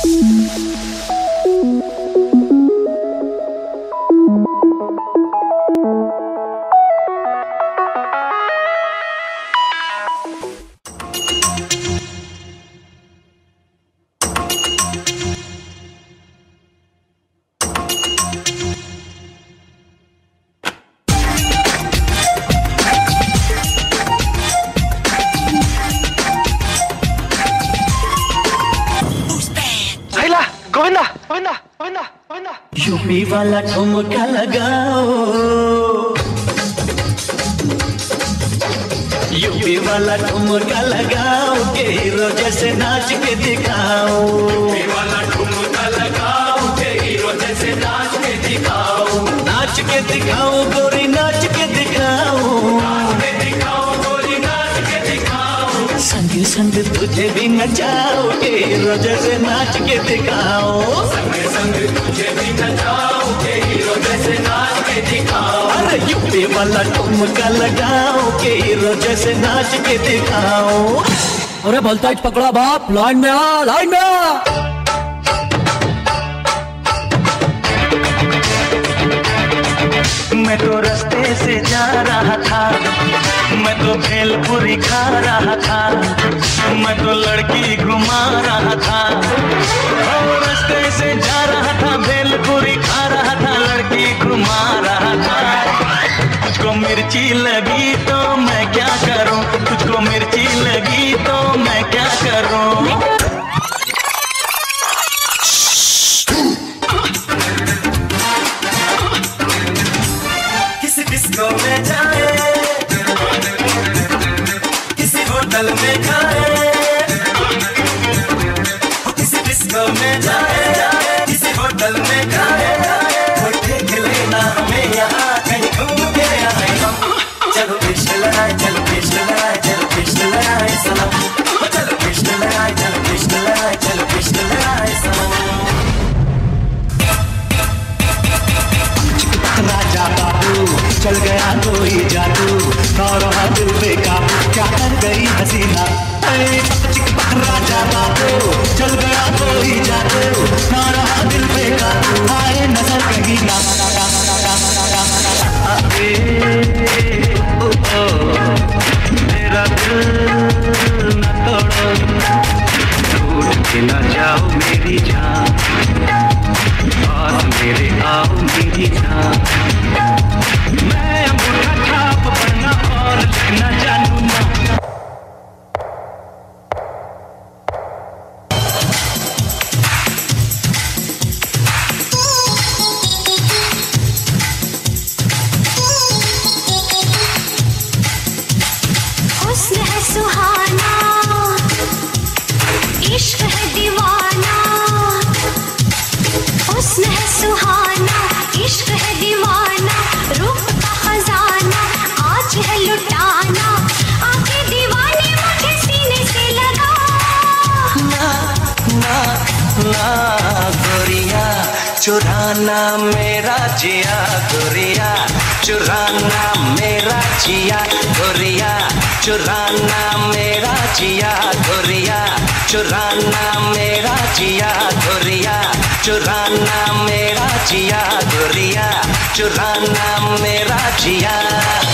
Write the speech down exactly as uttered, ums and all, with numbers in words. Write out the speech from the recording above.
Govinda Govinda Govinda Govinda. UP वाला ठुमका लगाओ, यूपी वाला ठुमका लगाओ के हीरो जैसे नाच के दिखाओ। यूपी वाला ठुमका लगाओ के हीरो जैसे नाच के दिखाओ। नाच के दिखाओ गोरी, नाच के दिखाओ, नाच के दिखाओ गोरी, नाच के दिखाओ। संग संग तुझे भी नचाओ के हीरो जैसे नाच के दिखाओ। संग संग तुझे भी नचाओ के हीरो जैसे नाच के दिखाओ। अरे यूपी वाला ठुमका लगाओ के हीरो जैसे नाच के दिखाओ। अरे वोल्टेज पकड़ा बाप, लाइन में आ, लाइन में आ। मैं तो रास्ते से जा रहा था, मैं तो भेलपुरी खा रहा था, मैं तो लड़की घुमा रहा था। रास्ते से जा रहा था, भेलपुरी खा रहा था, लड़की घुमा रहा था। तुझको मिर्ची लगी तो मैं क्या करूं, तुझको मिर्ची लगी तो मैं क्या करूं। डिस्को में जाए, किसी होटल में खाए, किसी डिस्को में जाए, किसी होटल में खाए। वो देख लेना हमें यहाँ कहीं घूम के आए हम। चलो कृष्ण लगाए, चलो कृष्ण लगाए, चलो कृष्ण लगाए सनम। चलो कृष्ण लगाए, चलो कृष्ण लगाए, चलो कृष्ण लगाए सनम। राजा बाबू चल गया कोई जादू, ना रहा दिल बेकाबू, क्या कर गई हसीना। राजा बाबू चल गया कोई जादू, ना रहा दिल बेकाबू, आए नजर कहीं ना। मेरा दिल न तोड़ो, टूट के न जाओ मेरी जान, पास मेरे आओ मेरी जान। मैं अंगूठा छाप पढ़ना और लिखना जानू ना। हुस्न है सुहाना, इश्क है दीवाना। हुस्न है सुहाना, इश्क है दीवाना, रूप का खजाना आज है लुटाना। आंखें दीवाने मुझे सीने से लगा। ना ना ना गोरिया चुराना मेरा जिया, गोरिया चुराना मेरा जिया, गोरिया चुराना मेरा जिया, गोरिया चुराना मेरा जिया, गोरिया चुराना मेरा जिया, गोरिया चुराना मेरा जिया।